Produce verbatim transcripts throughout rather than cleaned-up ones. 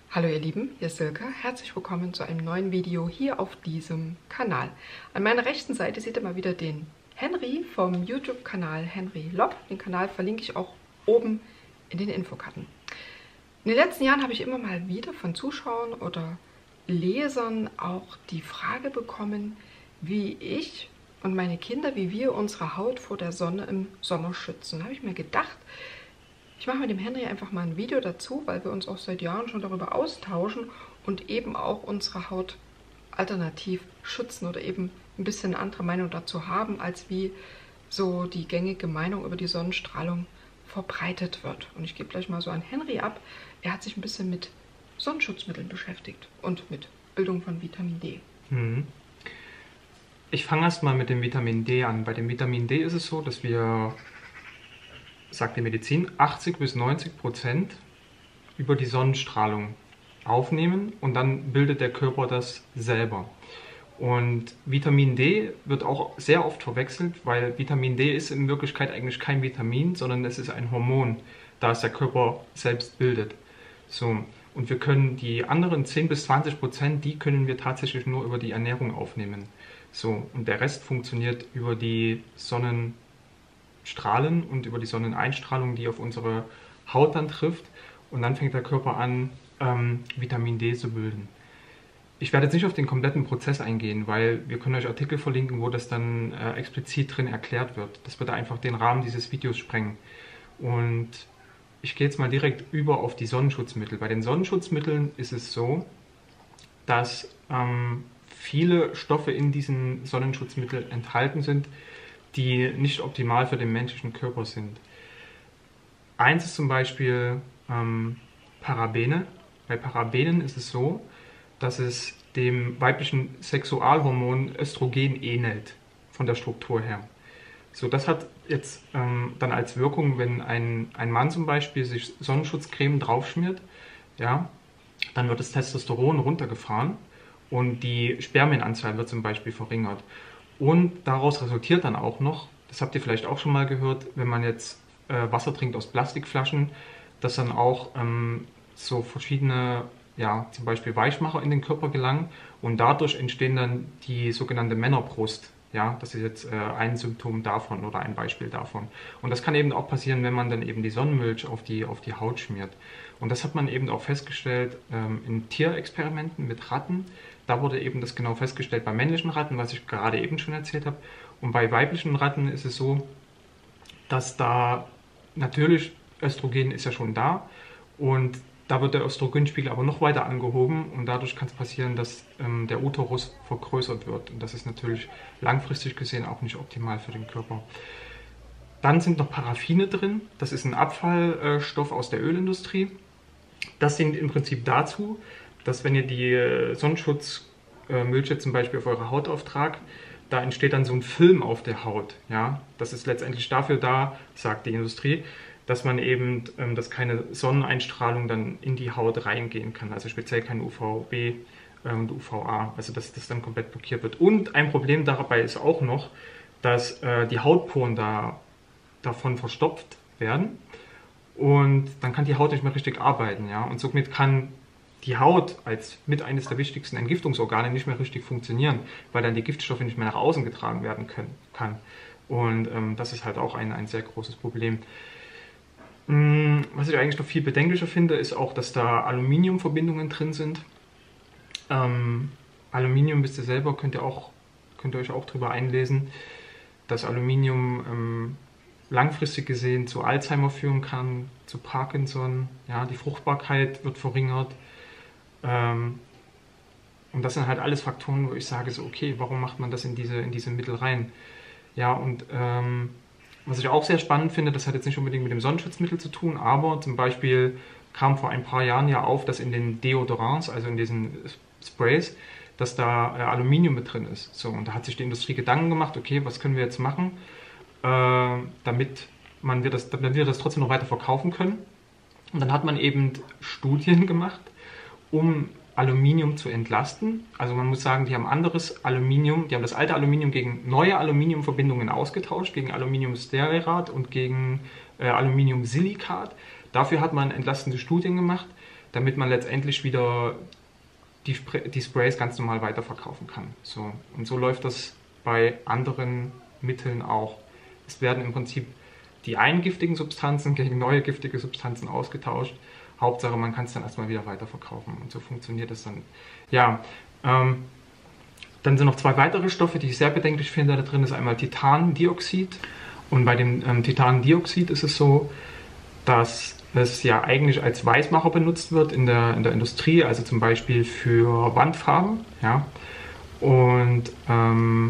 Hallo ihr Lieben, hier ist Silke. Herzlich willkommen zu einem neuen Video hier auf diesem Kanal. An meiner rechten Seite seht ihr mal wieder den Henry vom YouTube-Kanal Henry Lopp. Den Kanal verlinke ich auch oben in den Infokarten. In den letzten Jahren habe ich immer mal wieder von Zuschauern oder Lesern auch die Frage bekommen, wie ich und meine Kinder, wie wir unsere Haut vor der Sonne im Sommer schützen. Da habe ich mir gedacht, ich mache mit dem Henry einfach mal ein Video dazu, weil wir uns auch seit Jahren schon darüber austauschen und eben auch unsere Haut alternativ schützen oder eben ein bisschen eine andere Meinung dazu haben, als wie so die gängige Meinung über die Sonnenstrahlung verbreitet wird. Und ich gebe gleich mal so an Henry ab. Er hat sich ein bisschen mit Sonnenschutzmitteln beschäftigt und mit Bildung von Vitamin D. Hm. Ich fange erstmal mit dem Vitamin D an. Bei dem Vitamin D ist es so, dass wir, sagt die Medizin, achtzig bis neunzig Prozent über die Sonnenstrahlung aufnehmen und dann bildet der Körper das selber. Und Vitamin D wird auch sehr oft verwechselt, weil Vitamin D ist in Wirklichkeit eigentlich kein Vitamin, sondern es ist ein Hormon, da es der Körper selbst bildet. So. Und wir können die anderen zehn bis zwanzig Prozent, die können wir tatsächlich nur über die Ernährung aufnehmen. So. Und der Rest funktioniert über die Sonnenstrahlen und über die Sonneneinstrahlung, die auf unsere Haut dann trifft. Und dann fängt der Körper an, ähm, Vitamin D zu bilden. Ich werde jetzt nicht auf den kompletten Prozess eingehen, weil wir können euch Artikel verlinken, wo das dann äh, explizit drin erklärt wird. Das würde einfach den Rahmen dieses Videos sprengen. Und ich gehe jetzt mal direkt über auf die Sonnenschutzmittel. Bei den Sonnenschutzmitteln ist es so, dass ähm, viele Stoffe in diesen Sonnenschutzmitteln enthalten sind, die nicht optimal für den menschlichen Körper sind. Eins ist zum Beispiel ähm, Parabene. Bei Parabenen ist es so, dass es dem weiblichen Sexualhormon Östrogen ähnelt, von der Struktur her. So, das hat jetzt ähm, dann als Wirkung, wenn ein, ein Mann zum Beispiel sich Sonnenschutzcreme draufschmiert, ja, dann wird das Testosteron runtergefahren und die Spermienanzahl wird zum Beispiel verringert. Und daraus resultiert dann auch noch, das habt ihr vielleicht auch schon mal gehört, wenn man jetzt äh, Wasser trinkt aus Plastikflaschen, dass dann auch ähm, so verschiedene, ja, zum Beispiel Weichmacher in den Körper gelangen und dadurch entstehen dann die sogenannte Männerbrust. Ja, das ist jetzt äh, ein Symptom davon oder ein Beispiel davon. Und das kann eben auch passieren, wenn man dann eben die Sonnenmilch auf die, auf die Haut schmiert. Und das hat man eben auch festgestellt ähm, in Tierexperimenten mit Ratten. Da wurde eben das genau festgestellt bei männlichen Ratten, was ich gerade eben schon erzählt habe. Und bei weiblichen Ratten ist es so, dass da natürlich Östrogen ist ja schon da und da wird der Östrogenspiegel aber noch weiter angehoben und dadurch kann es passieren, dass ähm, der Uterus vergrößert wird. Und das ist natürlich langfristig gesehen auch nicht optimal für den Körper. Dann sind noch Paraffine drin. Das ist ein Abfallstoff aus der Ölindustrie. Das dient im Prinzip dazu, dass wenn ihr die Sonnenschutzmilch zum Beispiel auf eure Haut auftragt, da entsteht dann so ein Film auf der Haut. Ja? Das ist letztendlich dafür da, sagt die Industrie, dass man eben, ähm, dass keine Sonneneinstrahlung dann in die Haut reingehen kann, also speziell kein U V B äh, und U V A, also dass das dann komplett blockiert wird. Und ein Problem dabei ist auch noch, dass äh, die Hautporen da, davon verstopft werden und dann kann die Haut nicht mehr richtig arbeiten, ja, und somit kann die Haut als mit eines der wichtigsten Entgiftungsorgane nicht mehr richtig funktionieren, weil dann die Giftstoffe nicht mehr nach außen getragen werden können, kann. Und ähm, das ist halt auch ein, ein sehr großes Problem. Was ich eigentlich noch viel bedenklicher finde, ist auch, dass da Aluminiumverbindungen drin sind. Ähm, Aluminium, wisst ihr selber, könnt ihr, auch, könnt ihr euch auch drüber einlesen, dass Aluminium ähm, langfristig gesehen zu Alzheimer führen kann, zu Parkinson, ja, die Fruchtbarkeit wird verringert. Ähm, und das sind halt alles Faktoren, wo ich sage, so okay, warum macht man das in diese, in diese Mittel rein? Ja, und ähm, was ich auch sehr spannend finde, das hat jetzt nicht unbedingt mit dem Sonnenschutzmittel zu tun, aber zum Beispiel kam vor ein paar Jahren ja auf, dass in den Deodorants, also in diesen Sprays, dass da äh, Aluminium mit drin ist. So, und da hat sich die Industrie Gedanken gemacht, okay, was können wir jetzt machen, äh, damit, man wir das, damit wir das trotzdem noch weiter verkaufen können. Und dann hat man eben Studien gemacht, um Aluminium zu entlasten. Also man muss sagen, die haben anderes Aluminium, die haben das alte Aluminium gegen neue Aluminiumverbindungen ausgetauscht, gegen Aluminiumstearat und gegen äh, Aluminiumsilikat. Dafür hat man entlastende Studien gemacht, damit man letztendlich wieder die, die Sprays ganz normal weiterverkaufen kann. So. Und so läuft das bei anderen Mitteln auch. Es werden im Prinzip die einen giftigen Substanzen gegen neue giftige Substanzen ausgetauscht. Hauptsache, man kann es dann erstmal wieder weiterverkaufen. Und so funktioniert es dann. Ja, ähm, dann sind noch zwei weitere Stoffe, die ich sehr bedenklich finde. Da drin ist einmal Titandioxid. Und bei dem ähm, Titandioxid ist es so, dass es ja eigentlich als Weißmacher benutzt wird in der, in der Industrie, also zum Beispiel für Wandfarbe. Ja. Und ähm,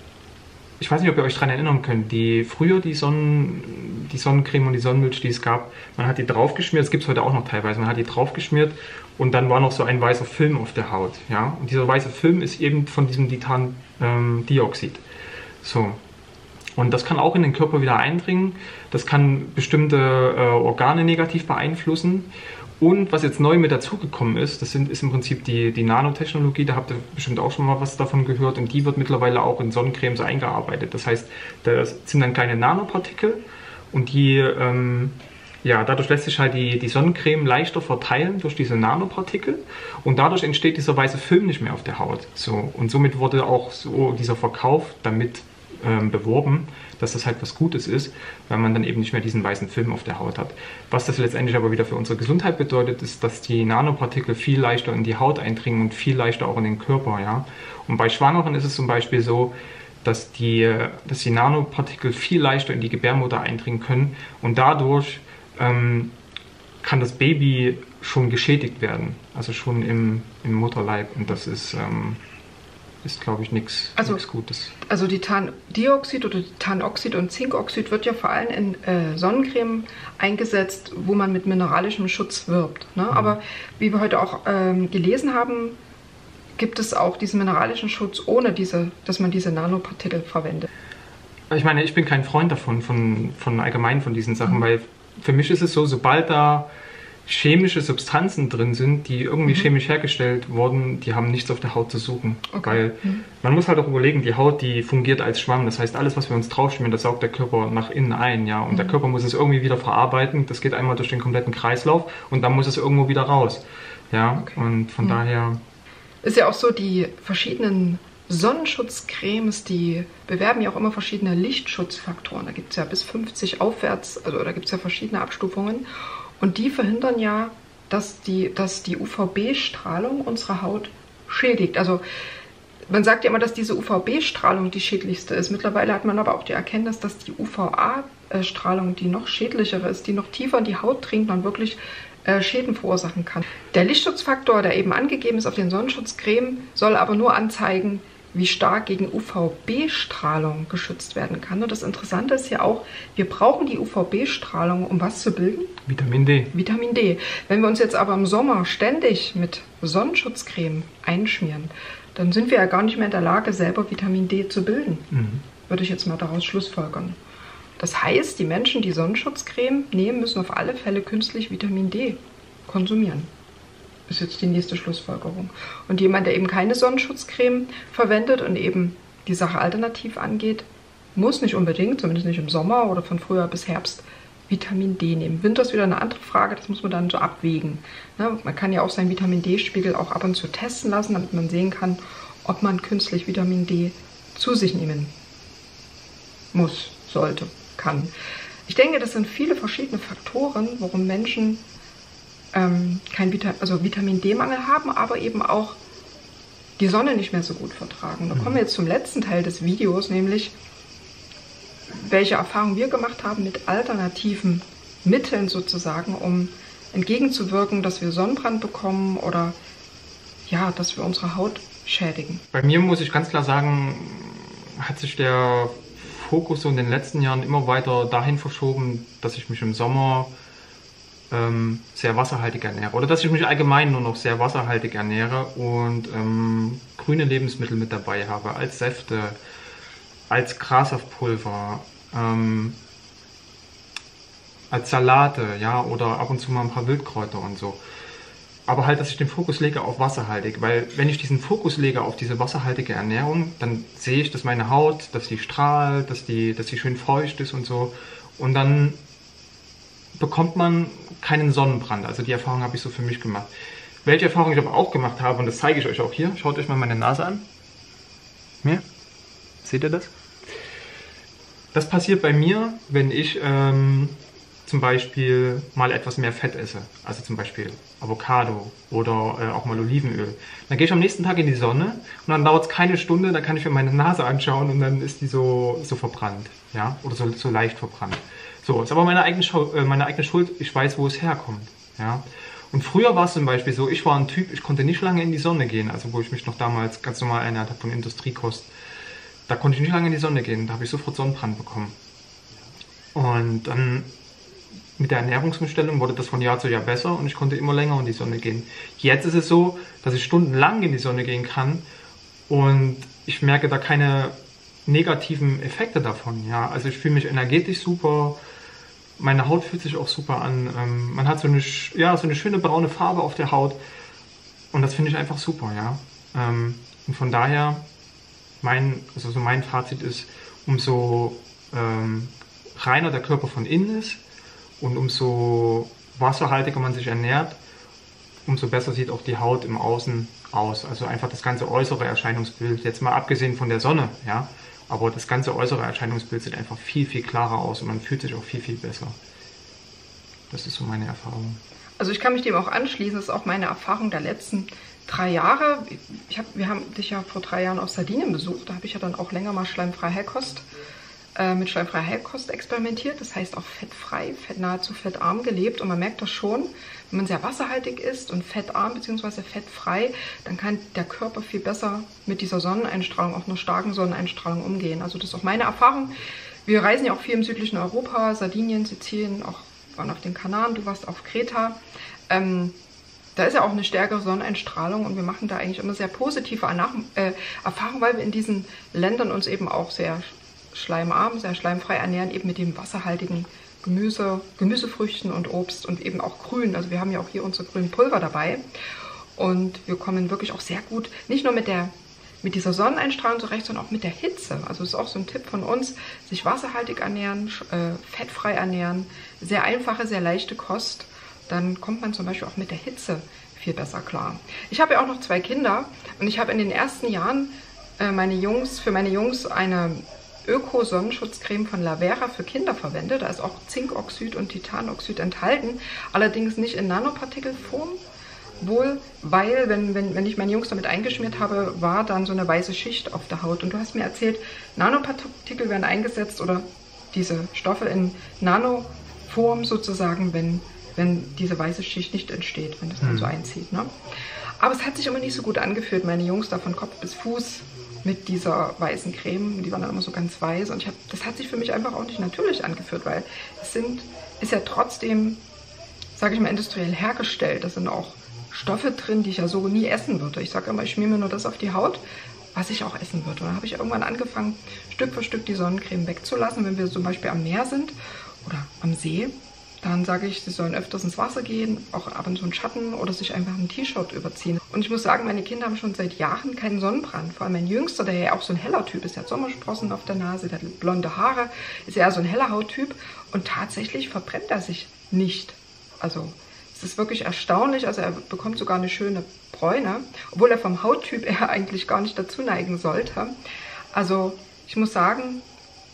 ich weiß nicht, ob ihr euch daran erinnern könnt, die, früher die, Sonnen, die Sonnencreme und die Sonnenmilch, die es gab, man hat die draufgeschmiert, das gibt es heute auch noch teilweise, man hat die draufgeschmiert und dann war noch so ein weißer Film auf der Haut. Ja? Und dieser weiße Film ist eben von diesem Titandioxid. So. Und das kann auch in den Körper wieder eindringen, das kann bestimmte äh, Organe negativ beeinflussen. Und was jetzt neu mit dazugekommen ist, das sind, ist im Prinzip die, die Nanotechnologie, da habt ihr bestimmt auch schon mal was davon gehört und die wird mittlerweile auch in Sonnencremes eingearbeitet. Das heißt, das sind dann kleine Nanopartikel und die, ähm, ja, dadurch lässt sich halt die, die Sonnencreme leichter verteilen durch diese Nanopartikel und dadurch entsteht dieser weiße Film nicht mehr auf der Haut. So, und somit wurde auch so dieser Verkauf damit ähm, beworben, dass das halt was Gutes ist, weil man dann eben nicht mehr diesen weißen Film auf der Haut hat. Was das letztendlich aber wieder für unsere Gesundheit bedeutet, ist, dass die Nanopartikel viel leichter in die Haut eindringen und viel leichter auch in den Körper. Ja? Und bei Schwangeren ist es zum Beispiel so, dass die, dass die Nanopartikel viel leichter in die Gebärmutter eindringen können und dadurch ähm, kann das Baby schon geschädigt werden, also schon im, im Mutterleib und das ist... Ähm, ist, glaube ich, nichts also, Gutes. Also Titandioxid oder Titanoxid und Zinkoxid wird ja vor allem in äh, Sonnencreme eingesetzt, wo man mit mineralischem Schutz wirbt. Ne? Mhm. Aber wie wir heute auch ähm, gelesen haben, gibt es auch diesen mineralischen Schutz, ohne diese, dass man diese Nanopartikel verwendet. Ich meine, ich bin kein Freund davon, von, von allgemein von diesen Sachen, mhm. weil für mich ist es so, sobald da chemische Substanzen drin sind, die irgendwie mhm. chemisch hergestellt wurden, die haben nichts auf der Haut zu suchen. Okay. Weil mhm. man muss halt auch überlegen, die Haut, die fungiert als Schwamm. Das heißt, alles, was wir uns draufschmieren, das saugt der Körper nach innen ein. Ja? Und mhm. der Körper muss es irgendwie wieder verarbeiten. Das geht einmal durch den kompletten Kreislauf und dann muss es irgendwo wieder raus. Ja? Okay. Und von mhm. daher... Ist ja auch so, die verschiedenen Sonnenschutzcremes, die bewerben ja auch immer verschiedene Lichtschutzfaktoren. Da gibt es ja bis fünfzig aufwärts, also da gibt es ja verschiedene Abstufungen. Und die verhindern ja, dass die, dass die U V B-Strahlung unsere Haut schädigt. Also man sagt ja immer, dass diese U V B-Strahlung die schädlichste ist. Mittlerweile hat man aber auch die Erkenntnis, dass die U V A-Strahlung die noch schädlichere ist, die noch tiefer in die Haut dringt und wirklich äh, Schäden verursachen kann. Der Lichtschutzfaktor, der eben angegeben ist auf den Sonnenschutzcreme, soll aber nur anzeigen, wie stark gegen U V B-Strahlung geschützt werden kann. Und das Interessante ist ja auch, wir brauchen die U V B-Strahlung, um was zu bilden? Vitamin D. Vitamin D. Wenn wir uns jetzt aber im Sommer ständig mit Sonnenschutzcreme einschmieren, dann sind wir ja gar nicht mehr in der Lage, selber Vitamin D zu bilden. Mhm. Würde ich jetzt mal daraus schlussfolgern. Das heißt, die Menschen, die Sonnenschutzcreme nehmen, müssen auf alle Fälle künstlich Vitamin D konsumieren. Ist jetzt die nächste Schlussfolgerung. Und jemand, der eben keine Sonnenschutzcreme verwendet und eben die Sache alternativ angeht, muss nicht unbedingt, zumindest nicht im Sommer oder von Frühjahr bis Herbst, Vitamin D nehmen. Winter ist wieder eine andere Frage, das muss man dann so abwägen. Ne? Man kann ja auch seinen Vitamin D-Spiegel auch ab und zu testen lassen, damit man sehen kann, ob man künstlich Vitamin D zu sich nehmen muss, sollte, kann. Ich denke, das sind viele verschiedene Faktoren, warum Menschen ähm, kein Vita also Vitamin D-Mangel haben, aber eben auch die Sonne nicht mehr so gut vertragen. Da kommen wir jetzt zum letzten Teil des Videos, nämlich welche Erfahrungen wir gemacht haben mit alternativen Mitteln sozusagen, um entgegenzuwirken, dass wir Sonnenbrand bekommen oder ja, dass wir unsere Haut schädigen. Bei mir muss ich ganz klar sagen, hat sich der Fokus so in den letzten Jahren immer weiter dahin verschoben, dass ich mich im Sommer ähm, sehr wasserhaltig ernähre oder dass ich mich allgemein nur noch sehr wasserhaltig ernähre und ähm, grüne Lebensmittel mit dabei habe, als Säfte, als Grassaftpulver, ähm, als Salate, ja, oder ab und zu mal ein paar Wildkräuter und so. Aber halt, dass ich den Fokus lege auf wasserhaltig, weil wenn ich diesen Fokus lege auf diese wasserhaltige Ernährung, dann sehe ich, dass meine Haut, dass die strahlt, dass die, dass die schön feucht ist und so. Und dann bekommt man keinen Sonnenbrand. Also die Erfahrung habe ich so für mich gemacht. Welche Erfahrung ich aber auch gemacht habe, und das zeige ich euch auch hier, schaut euch mal meine Nase an. Hier, seht ihr das? Das passiert bei mir, wenn ich ähm, zum Beispiel mal etwas mehr Fett esse. Also zum Beispiel Avocado oder äh, auch mal Olivenöl. Dann gehe ich am nächsten Tag in die Sonne und dann dauert es keine Stunde, dann kann ich mir meine Nase anschauen und dann ist die so, so verbrannt. Ja? Oder so, so leicht verbrannt. So, ist aber meine eigene, äh, meine eigene Schuld, ich weiß, wo es herkommt. Ja? Und früher war es zum Beispiel so, ich war ein Typ, ich konnte nicht lange in die Sonne gehen, also wo ich mich noch damals ganz normal ernährt habe von Industriekost. Da konnte ich nicht lange in die Sonne gehen, da habe ich sofort Sonnenbrand bekommen. Und dann mit der Ernährungsumstellung wurde das von Jahr zu Jahr besser und ich konnte immer länger in die Sonne gehen. Jetzt ist es so, dass ich stundenlang in die Sonne gehen kann und ich merke da keine negativen Effekte davon. Ja? Also ich fühle mich energetisch super, meine Haut fühlt sich auch super an, ähm, man hat so eine, ja, so eine schöne braune Farbe auf der Haut und das finde ich einfach super. Ja? Ähm, und von daher, mein, also so mein Fazit ist, umso ähm, reiner der Körper von innen ist und umso wasserhaltiger man sich ernährt, umso besser sieht auch die Haut im Außen aus. Also einfach das ganze äußere Erscheinungsbild, jetzt mal abgesehen von der Sonne, ja, aber das ganze äußere Erscheinungsbild sieht einfach viel, viel klarer aus und man fühlt sich auch viel, viel besser. Das ist so meine Erfahrung. Also ich kann mich dem auch anschließen, das ist auch meine Erfahrung der letzten drei Jahre. Ich hab, wir haben dich ja vor drei Jahren auf Sardinien besucht, da habe ich ja dann auch länger mal schleimfreie Heilkost äh, mit schleimfreier Heilkost experimentiert. Das heißt auch fettfrei, fett, nahezu fettarm gelebt und man merkt das schon, wenn man sehr wasserhaltig ist und fettarm bzw. fettfrei, dann kann der Körper viel besser mit dieser Sonneneinstrahlung, auch einer starken Sonneneinstrahlung umgehen. Also das ist auch meine Erfahrung. Wir reisen ja auch viel im südlichen Europa, Sardinien, Sizilien, auch waren auf den Kanaren, du warst auf Kreta. Ähm, Da ist ja auch eine stärkere Sonneneinstrahlung und wir machen da eigentlich immer sehr positive Erfahrungen, weil wir in diesen Ländern uns eben auch sehr schleimarm, sehr schleimfrei ernähren, eben mit dem wasserhaltigen Gemüse, Gemüsefrüchten und Obst und eben auch Grün. Also wir haben ja auch hier unsere grünen Pulver dabei und wir kommen wirklich auch sehr gut, nicht nur mit der mit dieser Sonneneinstrahlung zurecht, sondern auch mit der Hitze. Also das ist auch so ein Tipp von uns, sich wasserhaltig ernähren, äh, fettfrei ernähren, sehr einfache, sehr leichte Kost. Dann kommt man zum Beispiel auch mit der Hitze viel besser klar. Ich habe ja auch noch zwei Kinder und ich habe in den ersten Jahren äh, meine Jungs, für meine Jungs eine Öko-Sonnenschutzcreme von Lavera für Kinder verwendet. Da ist auch Zinkoxid und Titanoxid enthalten, allerdings nicht in Nanopartikelform. Wohl, weil, wenn, wenn, wenn ich meine Jungs damit eingeschmiert habe, war dann so eine weiße Schicht auf der Haut. Und du hast mir erzählt, Nanopartikel werden eingesetzt oder diese Stoffe in Nanoform sozusagen, wenn, wenn diese weiße Schicht nicht entsteht, wenn das dann so einzieht. Ne? Aber es hat sich immer nicht so gut angefühlt, meine Jungs da von Kopf bis Fuß mit dieser weißen Creme. Die waren dann immer so ganz weiß. Und ich hab, das hat sich für mich einfach auch nicht natürlich angefühlt, weil es sind, ist ja trotzdem, sage ich mal, industriell hergestellt. Das sind auch Stoffe drin, die ich ja so nie essen würde. Ich sage immer, ich schmier mir nur das auf die Haut, was ich auch essen würde. Und dann habe ich irgendwann angefangen, Stück für Stück die Sonnencreme wegzulassen. Wenn wir zum Beispiel am Meer sind oder am See, dann sage ich, sie sollen öfters ins Wasser gehen, auch ab und zu in Schatten oder sich einfach ein T-Shirt überziehen. Und ich muss sagen, meine Kinder haben schon seit Jahren keinen Sonnenbrand. Vor allem mein Jüngster, der ja auch so ein heller Typ ist, der hat Sommersprossen auf der Nase, der hat blonde Haare, ist eher so ein heller Hauttyp. Und tatsächlich verbrennt er sich nicht. Also es ist wirklich erstaunlich, also er bekommt sogar eine schöne Bräune, obwohl er vom Hauttyp eher eigentlich gar nicht dazu neigen sollte. Also ich muss sagen,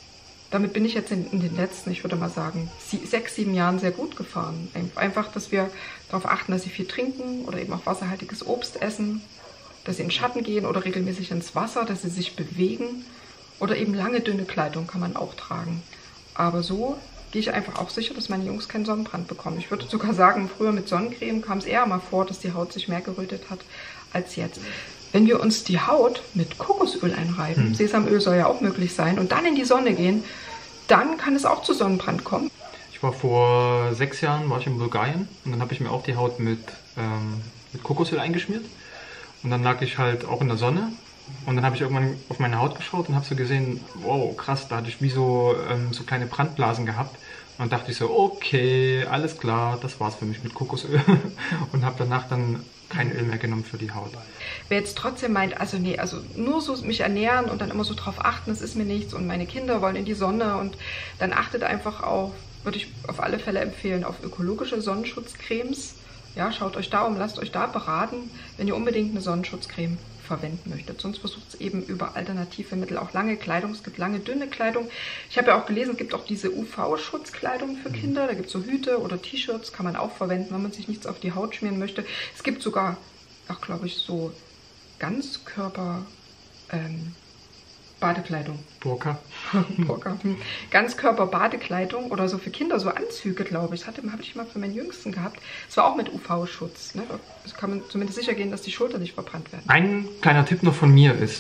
damit bin ich jetzt in, in den letzten, ich würde mal sagen, sie, sechs, sieben Jahren sehr gut gefahren. Einfach, dass wir darauf achten, dass sie viel trinken oder eben auch wasserhaltiges Obst essen, dass sie in den Schatten gehen oder regelmäßig ins Wasser, dass sie sich bewegen oder eben lange, dünne Kleidung kann man auch tragen. Aber so gehe ich einfach auch sicher, dass meine Jungs keinen Sonnenbrand bekommen. Ich würde sogar sagen, früher mit Sonnencreme kam es eher mal vor, dass die Haut sich mehr gerötet hat als jetzt. Wenn wir uns die Haut mit Kokosöl einreiben, hm. Sesamöl soll ja auch möglich sein, und dann in die Sonne gehen, dann kann es auch zu Sonnenbrand kommen. Ich war vor sechs Jahren war ich in Bulgarien und dann habe ich mir auch die Haut mit, ähm, mit Kokosöl eingeschmiert. Und dann lag ich halt auch in der Sonne. Und dann habe ich irgendwann auf meine Haut geschaut und habe so gesehen, wow, krass, da hatte ich wie so, ähm, so kleine Brandblasen gehabt. Und dann dachte ich so, okay, alles klar, das war's für mich mit Kokosöl. Und habe danach dann kein Öl mehr genommen für die Haut. Wer jetzt trotzdem meint, also nee, also nur so mich ernähren und dann immer so drauf achten, das ist mir nichts und meine Kinder wollen in die Sonne, und dann achtet einfach auf würde ich auf alle Fälle empfehlen, auf ökologische Sonnenschutzcremes. Ja, schaut euch da um, lasst euch da beraten, wenn ihr unbedingt eine Sonnenschutzcreme verwenden möchtet. Sonst versucht es eben über alternative Mittel, auch lange Kleidung. Es gibt lange, dünne Kleidung. Ich habe ja auch gelesen, es gibt auch diese U V-Schutzkleidung für Kinder. Da gibt es so Hüte oder T-Shirts, kann man auch verwenden, wenn man sich nichts auf die Haut schmieren möchte. Es gibt sogar, auch glaube ich, so Ganzkörper ähm, Badekleidung. Burka. Burka. Hm. Ganzkörper-Badekleidung oder so für Kinder, so Anzüge, glaube ich. Das habe ich mal für meinen Jüngsten gehabt. Das war auch mit U V-Schutz. Ne? Da kann man zumindest sicher gehen, dass die Schultern nicht verbrannt werden. Ein kleiner Tipp noch von mir ist,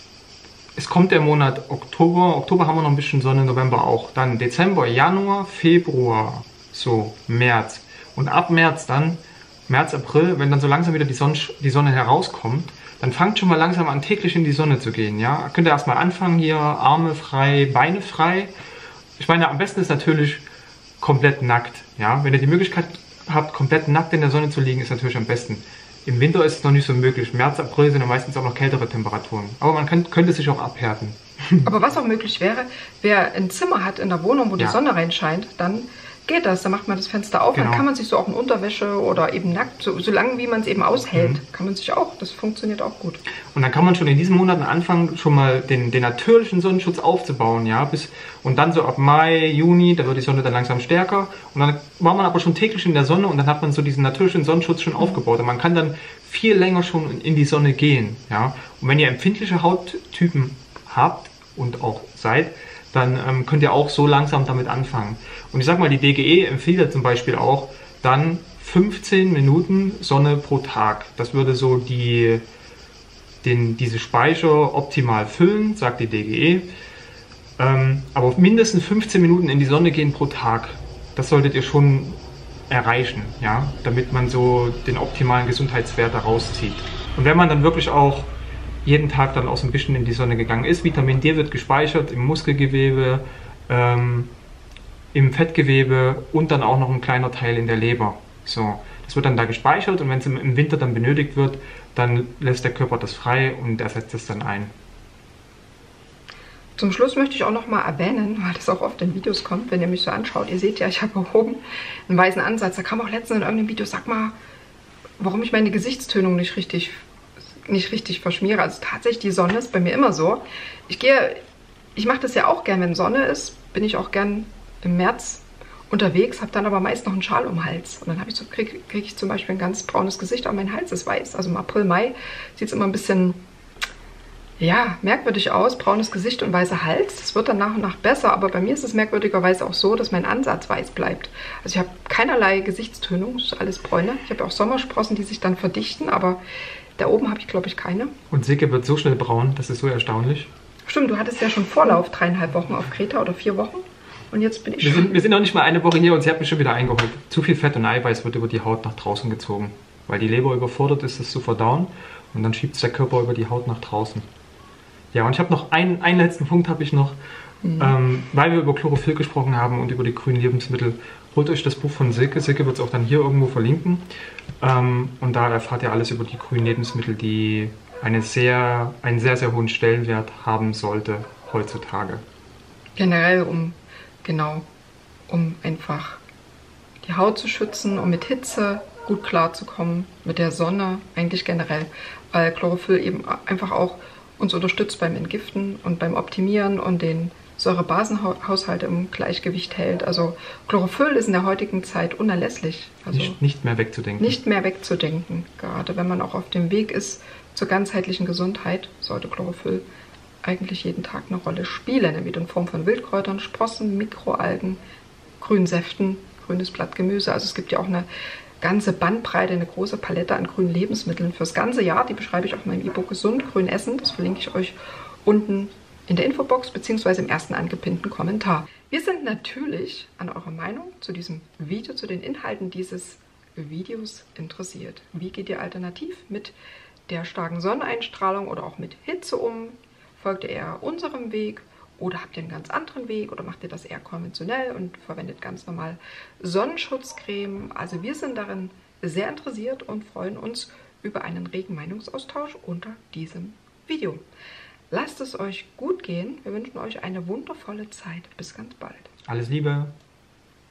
es kommt der Monat Oktober. Oktober haben wir noch ein bisschen Sonne, November auch. Dann Dezember, Januar, Februar, so März. Und ab März dann, März, April, wenn dann so langsam wieder die Sonne, die Sonne herauskommt, dann fangt schon mal langsam an, täglich in die Sonne zu gehen. Ja? Könnt ihr erstmal anfangen hier, Arme frei, Beine frei. Ich meine, am besten ist natürlich komplett nackt. Ja? Wenn ihr die Möglichkeit habt, komplett nackt in der Sonne zu liegen, ist natürlich am besten. Im Winter ist es noch nicht so möglich. März, April sind ja meistens auch noch kältere Temperaturen. Aber man kann, könnte sich auch abhärten. Aber was auch möglich wäre, wer ein Zimmer hat in der Wohnung, wo die ja. Sonne reinscheint, dann geht das. Dann macht man das Fenster auf, genau. Dann kann man sich so auch in Unterwäsche oder eben nackt, so, so lange wie man es eben aushält, mhm. kann man sich auch, das funktioniert auch gut. Und dann kann man schon in diesen Monaten anfangen, schon mal den, den natürlichen Sonnenschutz aufzubauen, ja, bis, und dann so ab Mai, Juni, da wird die Sonne dann langsam stärker und dann war man aber schon täglich in der Sonne und dann hat man so diesen natürlichen Sonnenschutz schon mhm. aufgebaut und man kann dann viel länger schon in die Sonne gehen, ja. Und wenn ihr empfindliche Hauttypen habt und auch seid, dann ähm, könnt ihr auch so langsam damit anfangen. Und ich sag mal, die D G E empfiehlt zum Beispiel auch dann fünfzehn Minuten Sonne pro Tag. Das würde so die, den, diese Speicher optimal füllen, sagt die D G E. Ähm, aber mindestens fünfzehn Minuten in die Sonne gehen pro Tag, das solltet ihr schon erreichen, ja, damit man so den optimalen Gesundheitswert daraus zieht. Und wenn man dann wirklich auch jeden Tag dann auch so ein bisschen in die Sonne gegangen ist. Vitamin D wird gespeichert im Muskelgewebe, ähm, im Fettgewebe und dann auch noch ein kleiner Teil in der Leber. So, das wird dann da gespeichert und wenn es im Winter dann benötigt wird, dann lässt der Körper das frei und ersetzt es dann ein. Zum Schluss möchte ich auch noch mal erwähnen, weil das auch oft in Videos kommt, wenn ihr mich so anschaut. Ihr seht ja, ich habe oben einen weißen Ansatz. Da kam auch letztens in irgendeinem Video, sag mal, warum ich meine Gesichtstönung nicht richtig nicht richtig verschmiere. Also tatsächlich, die Sonne ist bei mir immer so. Ich gehe, ich mache das ja auch gern, wenn Sonne ist, bin ich auch gern im März unterwegs, habe dann aber meist noch einen Schal um den Hals. Und dann habe ich so, kriege krieg ich zum Beispiel ein ganz braunes Gesicht, aber mein Hals ist weiß. Also im April, Mai sieht es immer ein bisschen, ja, merkwürdig aus. Braunes Gesicht und weißer Hals. Das wird dann nach und nach besser, aber bei mir ist es merkwürdigerweise auch so, dass mein Ansatz weiß bleibt. Also ich habe keinerlei Gesichtstönung, das ist alles Bräune. Ich habe auch Sommersprossen, die sich dann verdichten, aber da oben habe ich, glaube ich, keine. Und Silke wird so schnell braun, das ist so erstaunlich. Stimmt, du hattest ja schon Vorlauf, dreieinhalb Wochen auf Kreta oder vier Wochen. Und jetzt bin ich wir schon... Sind, wir sind noch nicht mal eine Woche hier und sie hat mich schon wieder eingeholt. Zu viel Fett und Eiweiß wird über die Haut nach draußen gezogen. Weil die Leber überfordert ist, das zu verdauen. Und dann schiebt es der Körper über die Haut nach draußen. Ja, und ich habe noch einen, einen letzten Punkt habe ich noch. Mhm. Ähm, weil wir über Chlorophyll gesprochen haben und über die grünen Lebensmittel. Holt euch das Buch von Silke. Silke wird es auch dann hier irgendwo verlinken. Ähm, und da erfahrt ihr alles über die grünen Lebensmittel, die eine sehr, einen sehr, sehr hohen Stellenwert haben sollte heutzutage. Generell, um, genau, um einfach die Haut zu schützen, um mit Hitze gut klarzukommen, mit der Sonne, eigentlich generell, weil Chlorophyll eben einfach auch uns unterstützt beim Entgiften und beim Optimieren und den Säurebasenhaushalt im Gleichgewicht hält. Also Chlorophyll ist in der heutigen Zeit unerlässlich. Also nicht, nicht mehr wegzudenken. Nicht mehr wegzudenken. Gerade wenn man auch auf dem Weg ist zur ganzheitlichen Gesundheit, sollte Chlorophyll eigentlich jeden Tag eine Rolle spielen. Entweder in Form von Wildkräutern, Sprossen, Mikroalgen, Grünsäften, grünes Blattgemüse. Also es gibt ja auch eine ganze Bandbreite, eine große Palette an grünen Lebensmitteln fürs ganze Jahr. Die beschreibe ich auch in meinem E-Book Gesund Grün Essen. Das verlinke ich euch unten in der Infobox bzw. im ersten angepinnten Kommentar. Wir sind natürlich an eurer Meinung zu diesem Video, zu den Inhalten dieses Videos interessiert. Wie geht ihr alternativ mit der starken Sonneneinstrahlung oder auch mit Hitze um? Folgt ihr eher unserem Weg oder habt ihr einen ganz anderen Weg oder macht ihr das eher konventionell und verwendet ganz normal Sonnenschutzcreme? Also wir sind darin sehr interessiert und freuen uns über einen regen Meinungsaustausch unter diesem Video. Lasst es euch gut gehen. Wir wünschen euch eine wundervolle Zeit. Bis ganz bald. Alles Liebe.